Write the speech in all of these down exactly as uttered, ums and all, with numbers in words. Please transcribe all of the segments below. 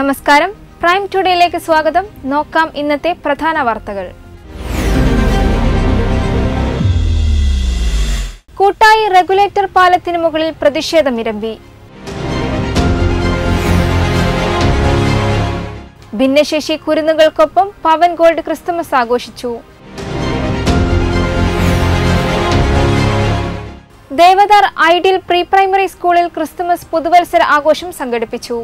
നമസ്കാരം, പ്രൈം ടുഡേയിലേക്ക് സ്വാഗതം. നോക്കാം ഇന്നത്തെ പ്രധാന വാർത്തകൾ. കൂട്ടായി റെഗുലേറ്റർ പാലത്തിന് മുകളിൽ പ്രതിഷേധമിരമ്പി. ഭിന്നശേഷി കുരുന്നുകൾക്കൊപ്പം പവൻ ഗോൾഡ് ക്രിസ്തുമസ് ആഘോഷിച്ചു. ദേവദാർ ഐഡിയൽ പ്രീ പ്രൈമറി സ്കൂളിൽ ക്രിസ്തുമസ് പുതുവത്സര ആഘോഷം സംഘടിപ്പിച്ചു.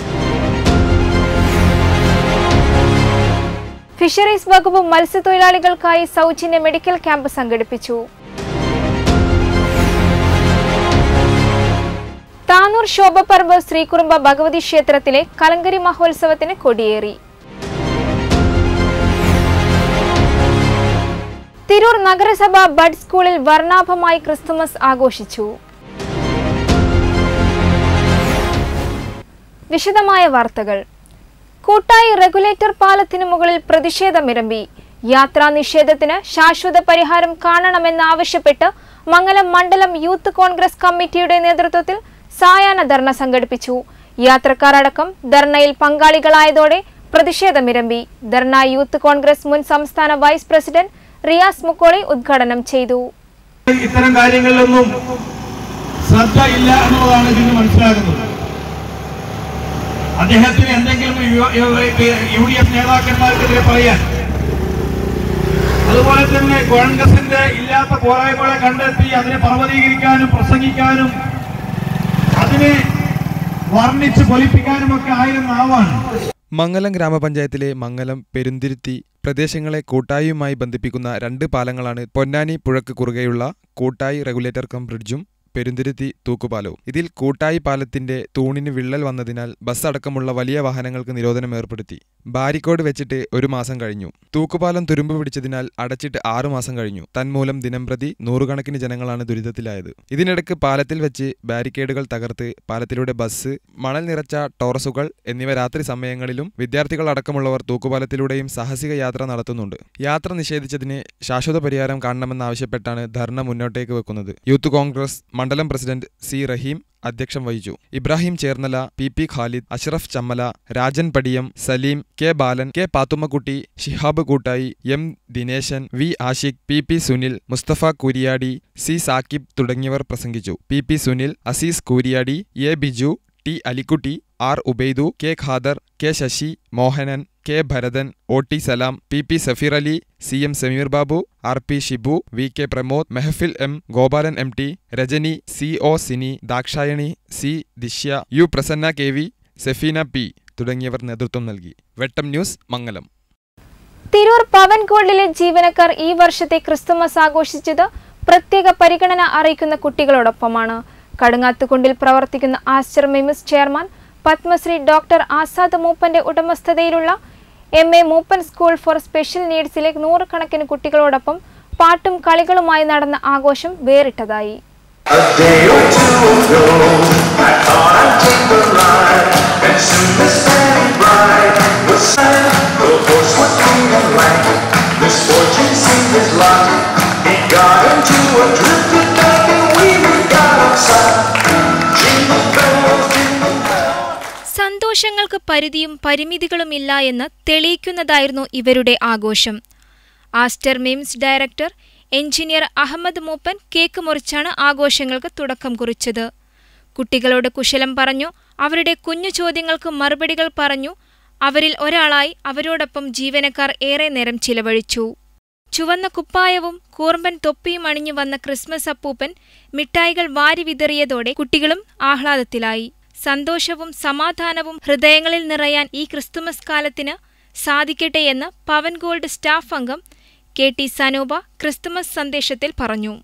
ഫിഷറീസ് വകുപ്പ് മത്സ്യത്തൊഴിലാളികൾക്കായി സൗജന്യ മെഡിക്കൽ ക്യാമ്പ് സംഘടിപ്പിച്ചു. താനൂർ ശോഭപർവ് ശ്രീകുറുമ്പ ഭഗവതി ക്ഷേത്രത്തിലെ കലങ്കരി മഹോത്സവത്തിന് കൊടിയേറി. തിരൂർ നഗരസഭ ബഡ് സ്കൂളിൽ വർണ്ണാഭമായി ക്രിസ്തുമസ് ആഘോഷിച്ചു. വിശദമായ വാർത്തകൾ. കൂട്ടായി റെഗുലേറ്റർ പാലത്തിനു മുകളിൽ പ്രതിഷേധമിരമ്പി. യാത്രാ നിഷേധത്തിന് ശാശ്വത പരിഹാരം കാണണമെന്നാവശ്യപ്പെട്ട് മംഗലം മണ്ഡലം യൂത്ത് കോൺഗ്രസ് കമ്മിറ്റിയുടെ നേതൃത്വത്തിൽ സായാഹ്ന ധർണ സംഘടിപ്പിച്ചു. യാത്രക്കാരടക്കം ധർണയിൽ പങ്കാളികളായതോടെ പ്രതിഷേധമിരമ്പി. ധർണ യൂത്ത് കോൺഗ്രസ് മുൻ സംസ്ഥാന വൈസ് പ്രസിഡന്റ് റിയാസ് മുക്കോളി ഉദ്ഘാടനം ചെയ്തു. ഇത്തരം കാര്യങ്ങളിലൊന്നും ശ്രദ്ധ ഇല്ല എന്നുള്ളതാണ് ഇതിന് മനസ്സിലാകുന്നത്. അദ്ദേഹത്തിന് എന്തെങ്കിലും യു ഡി എഫ് നേതാക്കന്മാർക്കെതിരെ പറയാൻ, അതുപോലെ തന്നെ കോൺഗ്രസിന്റെ ഇല്ലാത്ത പോരായ്മകളെ കണ്ടെത്തി അതിനെ പർവ്വതീകരിക്കാനും പ്രസംഗിക്കാനും അതിനെ വർണ്ണിച്ച് പൊലിപ്പിക്കാനും ഒക്കെ ആയിരുന്ന ആവാണ്. മംഗലം ഗ്രാമപഞ്ചായത്തിലെ മംഗലം പെരുന്തിരുത്തി പ്രദേശങ്ങളെ കൂട്ടായിയുമായി ബന്ധിപ്പിക്കുന്ന രണ്ട് പാലങ്ങളാണ് പൊന്നാനി പുഴക്ക് കുറുകെയുള്ള കൂട്ടായി റെഗുലേറ്റർ കം ബ്രിഡ്ജും പെരുന്തിരുത്തി തൂക്കുപാലവും. ഇതിൽ കൂട്ടായി പാലത്തിന്റെ തൂണിന് വിള്ളൽ വന്നതിനാൽ ബസ് അടക്കമുള്ള വലിയ വാഹനങ്ങൾക്ക് നിരോധനം ഏർപ്പെടുത്തി. ബാരിക്കോഡ് വെച്ചിട്ട് ഒരു മാസം കഴിഞ്ഞു. തൂക്കുപാലം തുരുമ്പ് പിടിച്ചതിനാൽ അടച്ചിട്ട് ആറു മാസം കഴിഞ്ഞു. തന്മൂലം ദിനംപ്രതി നൂറുകണക്കിന് ജനങ്ങളാണ് ദുരിതത്തിലായത്. ഇതിനിടയ്ക്ക് പാലത്തിൽ വെച്ച് ബാരിക്കേഡുകൾ തകർത്ത് പാലത്തിലൂടെ ബസ്, മണൽ നിറച്ച ടോറസുകൾ എന്നിവ രാത്രി സമയങ്ങളിലും വിദ്യാർത്ഥികൾ അടക്കമുള്ളവർ തൂക്കുപാലത്തിലൂടെയും സാഹസിക യാത്ര നടത്തുന്നുണ്ട്. യാത്ര നിഷേധിച്ചതിന് ശാശ്വത പരിഹാരം കാണണമെന്നാവശ്യപ്പെട്ടാണ് ധർണ മുന്നോട്ടേക്ക് വെക്കുന്നത്. യൂത്ത് കോൺഗ്രസ് മണ്ഡലം പ്രസിഡന്റ് സി റഹീം അധ്യക്ഷം വഹിച്ചു. Ibrahim Chernnala, P P Khalid, Ashraf Chammala, Rajan Padiyam, Salim, K Balan, K Pathummakutty, Shihab Koottayi, M Dineshan, V Ashiq, P P Sunil, Mustafa Kooriyadi, C Saqib തുടങ്ങിയവർ പ്രസംഗിച്ചു. P P Sunil, Azeez Kooriyadi, A Biju, T Alikutty, R Ubaidu, K Khader, K Sasi, Mohanan, K Bharathan, O T Salam, P P Safeer Ali, C M Sameer Babu, R P Shibu, V K Pramod, Mehfil M, Gopalan M T, Rajani, C O Sini, Dakshayani, C Dishya, U Prasanna K V, Sefeena P തുടങ്ങിയവർ നേതൃത്വം നൽകി. വെട്ടം news, മംഗലം. തിരൂർ പവൻ ഗോൾഡിലെ ജീവനക്കാർ ഈ വർഷത്തെ Christmas ആഘോഷിച്ചത് പ്രത്യേക പരിഗണന അറിയിക്കുന്ന കുട്ടികളോടൊപ്പമാണ്. കടുങ്ങാത്തുകുണ്ടിൽ പ്രവർത്തിക്കുന്ന Aster MIMS chairman Padmashri doctor Azad മൂപ്പന്റെ ഉടമസ്ഥതയിലുള്ള M A Moopen school for special നീഡ്സിലെ നൂറുകണക്കിന് കുട്ടികളോടൊപ്പം പാട്ടും കളികളുമായി നടന്ന ആഘോഷം വേറിട്ടതായി. സന്തോഷങ്ങൾക്ക് പരിധിയും പരിമിതികളുമില്ല എന്ന് തെളിയിക്കുന്നതായിരുന്നു ഇവരുടെ ആഘോഷം. Aster MIMS director engineer Ahammed Moopen cake മുറിച്ചാണ് ആഘോഷങ്ങൾക്ക് തുടക്കം കുറിച്ചത്. കുട്ടികളോട് കുശലം പറഞ്ഞു, അവരുടെ കുഞ്ഞു ചോദ്യങ്ങൾക്ക് മറുപടികൾ പറഞ്ഞു. അവരിൽ ഒരാളായി അവരോടൊപ്പം ജീവനക്കാർ ഏറെ നേരം ചിലവഴിച്ചു. ചുവന്ന കുപ്പായവും കൂർമ്പൻ തൊപ്പിയും അണിഞ്ഞു വന്ന ക്രിസ്മസ് അപ്പൂപ്പൻ മിഠായികൾ വാരി വിതറിയതോടെ കുട്ടികളും ആഹ്ലാദത്തിലായി. സന്തോഷവും സമാധാനവും ഹൃദയങ്ങളിൽ നിറയാൻ ഈ ക്രിസ്തുമസ് കാലത്തിന് സാധിക്കട്ടെയെന്ന് പവൻ ഗോൾഡ് സ്റ്റാഫ് അംഗം കെ ടി സനോബ ക്രിസ്തുമസ് സന്ദേശത്തിൽ പറഞ്ഞു.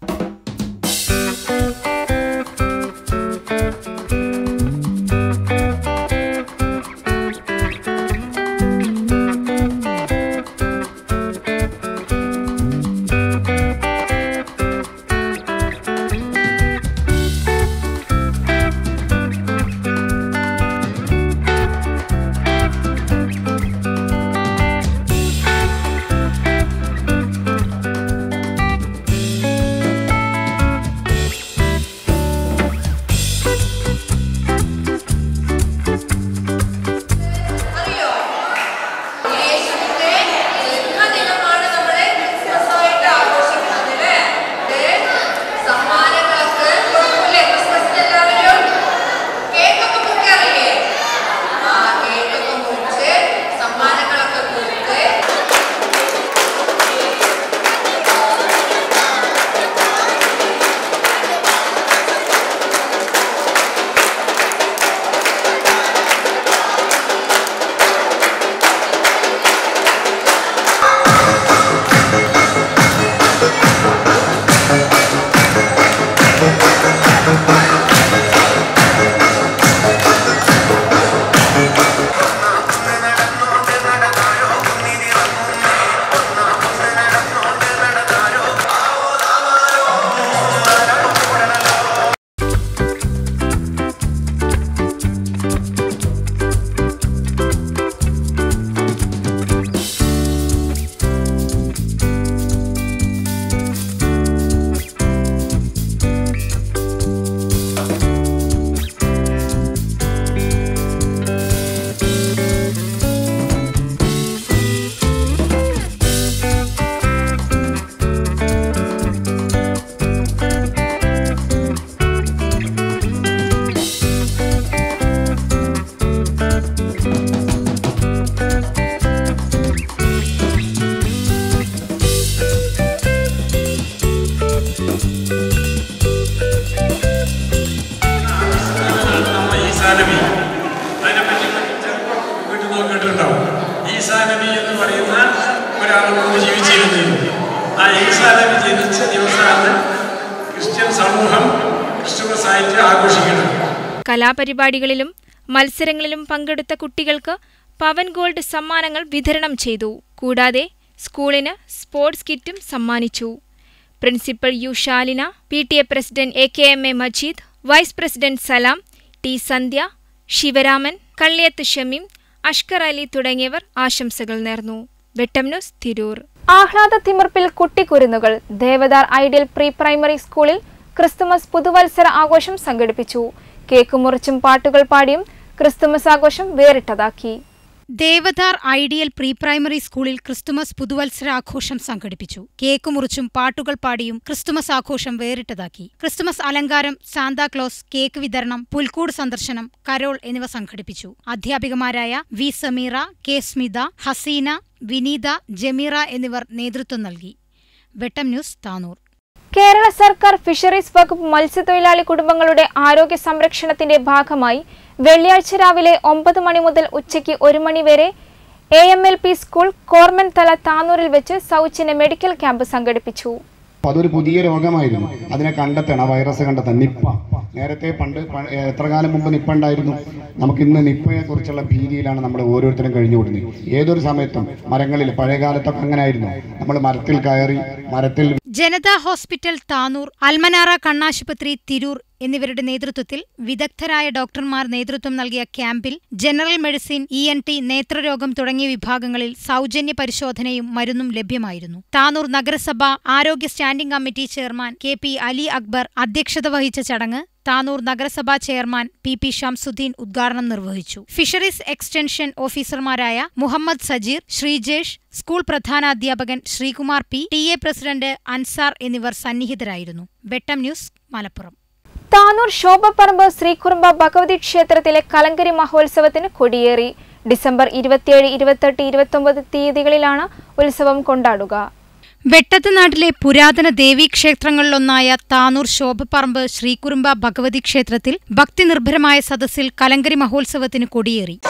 ഈസാനബി ജനിച്ച ദിവസമാണ് ക്രിസ്ത്യൻ സമൂഹം ക്രിസ്തുമസ് ആയിട്ട് ആഘോഷിക്കുന്നത്. കലാപരിപാടികളിലും മത്സരങ്ങളിലും പങ്കെടുത്ത കുട്ടികൾക്ക് പവൻ ഗോൾഡ് സമ്മാനങ്ങൾ വിതരണം ചെയ്തു. കൂടാതെ സ്കൂളിന് സ്പോർട്സ് കിറ്റും സമ്മാനിച്ചു. Principal U Shalina, P T A president A K M A Majeed, vice president Salam, T Sandhya, Sivaraman, Kalliyath Shameem, Ashkar Ali തുടങ്ങിയവർ ആശംസകൾ നേർന്നു. വെട്ടം ന്യൂസ് തിരൂർ. ആഹ്ലാദ തിമിർപ്പിൽ കുട്ടിക്കുരുന്നുകൾ. ദേവദാർ ഐഡിയൽ പ്രീ പ്രൈമറി സ്കൂളിൽ ക്രിസ്തുമസ് പുതുവത്സര ആഘോഷം സംഘടിപ്പിച്ചു. കേക്ക് മുറിച്ചും പാട്ടുകൾ പാടിയും ക്രിസ്തുമസ് ആഘോഷം വേറിട്ടതാക്കി. ദേവദാർ ഐഡിയൽ പ്രീ പ്രൈമറി സ്കൂളിൽ ക്രിസ്തുമസ് പുതുവത്സര ആഘോഷം സംഘടിപ്പിച്ചു. കേക്ക് മുറിച്ചും പാട്ടുകൾ പാടിയും ക്രിസ്തുമസ് ആഘോഷം വേറിട്ടതാക്കി. ക്രിസ്തുമസ് അലങ്കാരം, സാന്താക്ലോസ്, കേക്ക് വിതരണം, പുൽക്കൂട് സന്ദർശനം, കരോൾ എന്നിവ സംഘടിപ്പിച്ചു. അധ്യാപികമാരായ വി സമീറ, കെ സ്മിത, ഹസീന, വിനീത, ജമീറ എന്നിവർ നേതൃത്വം നൽകി. വെട്ടം ന്യൂസ് താനൂർ. കേരള സർക്കാർ ഫിഷറീസ് വകുപ്പ് മത്സ്യത്തൊഴിലാളി കുടുംബങ്ങളുടെ ആരോഗ്യ സംരക്ഷണത്തിന്റെ ഭാഗമായി വെള്ളിയാഴ്ച രാവിലെ ഒമ്പത് മണി മുതൽ ഉച്ചയ്ക്ക് ഒരു മണി വരെ A M L P school കോർമൻ തല താനൂരിൽ വെച്ച് സൗജന്യ മെഡിക്കൽ ക്യാമ്പ് സംഘടിപ്പിച്ചു. അതൊരു പുതിയ രോഗമായിരുന്നു. അതിനെ കണ്ടെത്തണം, ആ വൈറസ് കണ്ടെത്തണം. നിപ്പ നേരത്തെ പണ്ട് എത്ര കാലം മുമ്പ് നിപ്പ ഉണ്ടായിരുന്നു. നമുക്കിന്ന് നിപ്പയെ കുറിച്ചുള്ള ഭീതിയിലാണ് നമ്മൾ ഓരോരുത്തരും കഴിഞ്ഞുകൂടുന്നത്. ഏതൊരു സമയത്തും മരങ്ങളിൽ, പഴയകാലത്തൊക്കെ അങ്ങനെ ആയിരുന്നു. നമ്മൾ മരത്തിൽ കയറി മരത്തിൽ. ജനതാ ഹോസ്പിറ്റൽ താനൂർ, അൽമനാറ കണ്ണാശുപത്രി തിരൂർ എന്നിവരുടെ നേതൃത്വത്തിൽ വിദഗ്ധരായ ഡോക്ടർമാർ നേതൃത്വം നൽകിയ ക്യാമ്പിൽ general medicine, E N T, നേത്രരോഗം തുടങ്ങിയ വിഭാഗങ്ങളിൽ സൗജന്യ പരിശോധനയും മരുന്നും ലഭ്യമായിരുന്നു. താനൂർ നഗരസഭ ആരോഗ്യ standing committee chairman K P Ali Akbar അധ്യക്ഷത വഹിച്ച ചടങ്ങ് താനൂർ നഗരസഭാ ചെയർമാൻ പി പി ഷംസുദ്ദീൻ ഉദ്ഘാടനം നിർവഹിച്ചു. ഫിഷറീസ് എക്സ്റ്റൻഷൻ ഓഫീസർമാരായ മുഹമ്മദ് സജീർ, ശ്രീജേഷ്, സ്കൂൾ പ്രധാനാധ്യാപകൻ Sreekumar P, T A president Ansar എന്നിവർ സന്നിഹിതരായിരുന്നു. വെട്ടം ന്യൂസ് മലപ്പുറം. താനൂർ ശോഭപ്പറമ്പ് ശ്രീകുറുമ്പ ഭഗവതി ക്ഷേത്രത്തിലെ കലങ്കരി മഹോത്സവത്തിന് കൊടിയേറി. ഡിസംബർ ഇരുപത്തിയേഴ്, ഇരുപത്തെട്ട്, ഇരുപത്തൊമ്പത് തീയതികളിലാണ് ഉത്സവം കൊണ്ടാടുക. വെട്ടത്തുനാട്ടിലെ പുരാതന ദേവീക്ഷേത്രങ്ങളിലൊന്നായ താനൂർ ശോഭപ്പറമ്പ് ശ്രീകുറുമ്പ ഭഗവതി ക്ഷേത്രത്തിൽ ഭക്തിനിർഭരമായ സദസ്സിൽ കലങ്കരി മഹോത്സവത്തിന് കൊടിയേറി.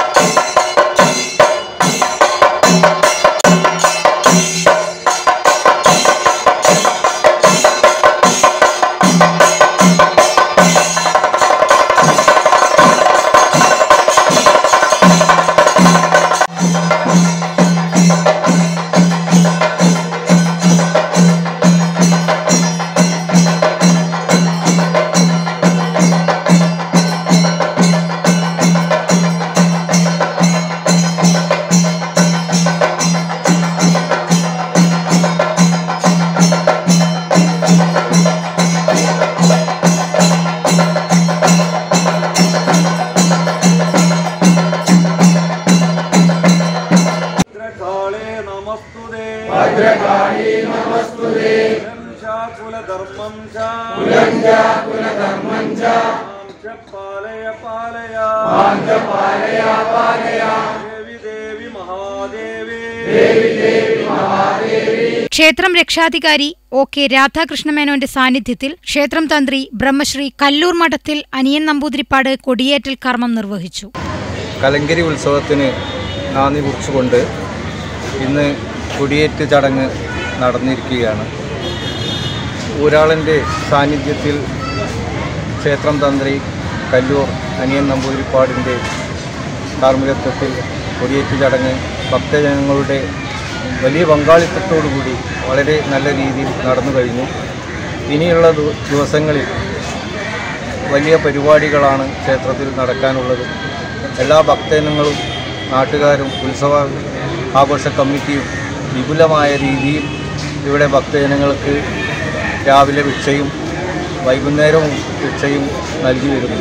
ക്ഷേത്രം രക്ഷാധികാരി ഒ കെ രാധാകൃഷ്ണമേനോന്റെ സാന്നിധ്യത്തിൽ ക്ഷേത്രം തന്ത്രി ബ്രഹ്മശ്രീ കല്ലൂർ മഠത്തിൽ അനിയൻ നമ്പൂതിരിപ്പാട് കൊടിയേറ്റൽ കർമ്മം നിർവഹിച്ചു. കലങ്കരി ഉത്സവത്തിന് നാന്ദി കുറിച്ചുകൊണ്ട് ഇന്ന് കൊടിയേറ്റ് ചടങ്ങ് നടന്നിരിക്കുകയാണ്. ഊരാളൻ്റെ സാന്നിധ്യത്തിൽ ക്ഷേത്രം തന്ത്രി കല്ലൂർ അനിയൻ നമ്പൂതിരിപ്പാടിൻ്റെ കാർമ്മികത്വത്തിൽ കൊടിയേറ്റ് ചടങ്ങ് ഭക്തജനങ്ങളുടെ വലിയ പങ്കാളിത്തത്തോടുകൂടി വളരെ നല്ല രീതിയിൽ നടന്നു കഴിഞ്ഞു. ഇനിയുള്ള ദിവസങ്ങളിൽ വലിയ പരിപാടികളാണ് ക്ഷേത്രത്തിൽ നടക്കാനുള്ളത്. എല്ലാ ഭക്തജനങ്ങളും നാട്ടുകാരും ഉത്സവ ആഘോഷ കമ്മിറ്റിയും വിപുലമായ രീതിയിൽ ഇവിടെ ഭക്തജനങ്ങൾക്ക് രാവിലെ ഭിക്ഷയും വൈകുന്നേരവും ഭിക്ഷയും നൽകി വരുന്നു.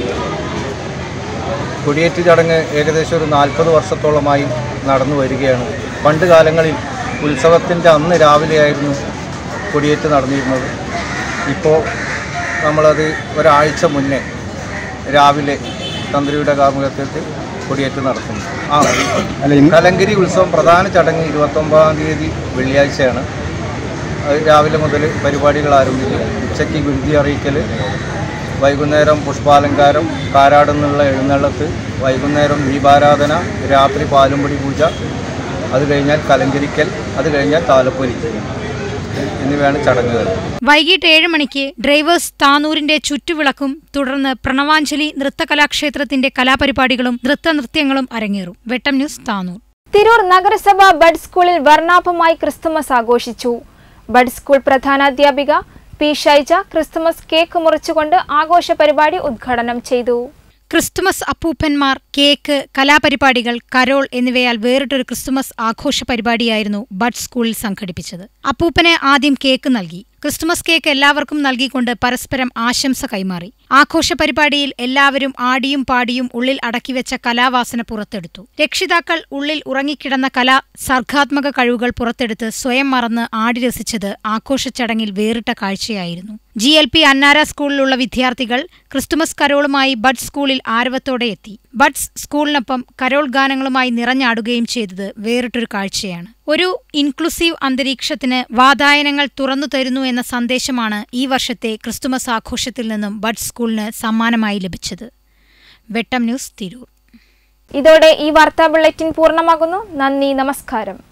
കൊടിയേറ്റ് ചടങ്ങ് ഏകദേശം ഒരു നാൽപ്പത് വർഷത്തോളമായി നടന്നു വരികയാണ്. പണ്ട് കാലങ്ങളിൽ ഉത്സവത്തിൻ്റെ അന്ന് രാവിലെയായിരുന്നു കൊടിയേറ്റ് നടന്നിരുന്നത്. ഇപ്പോൾ നമ്മളത് ഒരാഴ്ച മുന്നേ രാവിലെ തന്ത്രിയുടെ കാർമ്മികത്വത്തിൽ കൊടിയേറ്റ് നടത്തുന്നു. ആ കലങ്കരി ഉത്സവം പ്രധാന ചടങ്ങ് ഇരുപത്തൊമ്പതാം തീയതി വെള്ളിയാഴ്ചയാണ്. അത് രാവിലെ മുതൽ പരിപാടികൾ ആരംഭിക്കുക. ഉച്ചയ്ക്ക് ഗുരുതി അറിയിക്കൽ, വൈകുന്നേരം പുഷ്പാലങ്കാരം, കാരാട് നിന്നുള്ള എഴുന്നള്ളത്ത്, വൈകുന്നേരം ദീപാരാധന, രാത്രി പാലുംപൊടി പൂജ, അത് കഴിഞ്ഞാൽ കലങ്കരിക്കൽ, അത് കഴിഞ്ഞാൽ താലപ്പൊലി. എന്നിവയാണ് ചടങ്ങുകൾ. വൈകിട്ട് ഏഴ് മണിക്ക് ഡ്രൈവേഴ്സ് താനൂരിന്റെ ചുറ്റുവിളക്കും തുടർന്ന് പ്രണവാഞ്ജലി നൃത്തകലാക്ഷേത്രത്തിന്റെ കലാപരിപാടികളും നൃത്തനൃത്യങ്ങളും അരങ്ങേറും. വെട്ടം ന്യൂസ്, താനൂർ. തിരൂർ നഗരസഭ ബഡ് സ്കൂളിൽ വർണ്ണാഭമായി ക്രിസ്തുമസ് ആഘോഷിച്ചു. ബഡ് സ്കൂൾ പ്രധാനാധ്യാപിക പി ഷൈജ ക്രിസ്തുമസ് കേക്ക് മുറിച്ചുകൊണ്ട് ആഘോഷ പരിപാടി ഉദ്ഘാടനം ചെയ്തു. ക്രിസ്തുമസ് അപ്പൂപ്പന്മാർ, കേക്ക്, കലാപരിപാടികൾ, കരോൾ എന്നിവയാൽ വേറിട്ടൊരു ക്രിസ്തുമസ് ആഘോഷ പരിപാടിയായിരുന്നു ബഡ് സ്കൂളിൽ സംഘടിപ്പിച്ചത്. അപ്പൂപ്പന് ആദ്യം കേക്ക് നൽകി. ക്രിസ്തുമസ് കേക്ക് എല്ലാവർക്കും നൽകിക്കൊണ്ട് പരസ്പരം ആശംസ കൈമാറി. ആഘോഷ പരിപാടിയിൽ എല്ലാവരും ആടിയും പാടിയും ഉള്ളിൽ അടക്കിവെച്ച കലാവാസന പുറത്തെടുത്തു. രക്ഷിതാക്കൾ ഉള്ളിൽ ഉറങ്ങിക്കിടന്ന കലാ സർഗാത്മക കഴിവുകൾ പുറത്തെടുത്ത് സ്വയം മറന്ന് ആടി രസിച്ചത് ആഘോഷ ചടങ്ങിൽ വേറിട്ട കാഴ്ചയായിരുന്നു. ജി എൽ പി അന്നാര സ്കൂളിലുള്ള വിദ്യാർത്ഥികൾ ക്രിസ്തുമസ് കരോളുമായി ബഡ് സ്കൂളിൽ ആരവത്തോടെ എത്തി. ബഡ്സ് സ്കൂളിനൊപ്പം കരോൾ ഗാനങ്ങളുമായി നിറഞ്ഞാടുകയും ചെയ്തത് വേറിട്ടൊരു കാഴ്ചയാണ്. ഒരു ഇൻക്ലൂസീവ് അന്തരീക്ഷത്തിന് വാതായനങ്ങൾ തുറന്നു തരുന്നു എന്ന സന്ദേശമാണ് ഈ വർഷത്തെ ക്രിസ്തുമസ് ആഘോഷത്തിൽ നിന്നും ബഡ് സ്കൂളിന് സമ്മാനമായി ലഭിച്ചത്. വെട്ടം ന്യൂസ്, തിരൂർ. ഇതോടെ ഈ വാർത്താ ബുള്ളറ്റിൻ പൂർണ്ണമാകുന്നു. നന്ദി, നമസ്കാരം.